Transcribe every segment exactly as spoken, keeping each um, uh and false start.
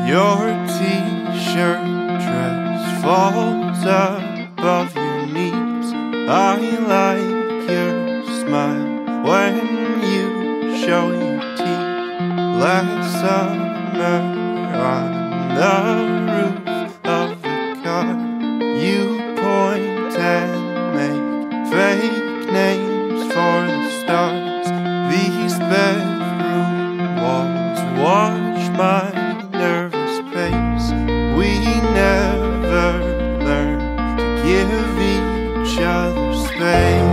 Your t-shirt dress falls above your knees. I like your smile when you show your teeth. Last summer on the roof of the car, you point and make fake names for the stars. These bedroom walls watch my nervous pace. We never learn to give each other space.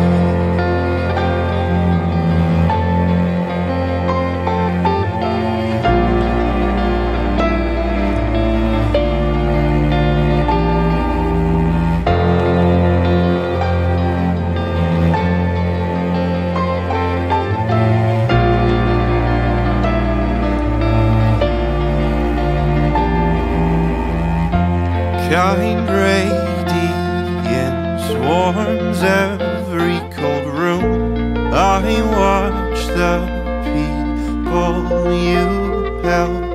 Kind radiance warms every cold room. I watch the people you help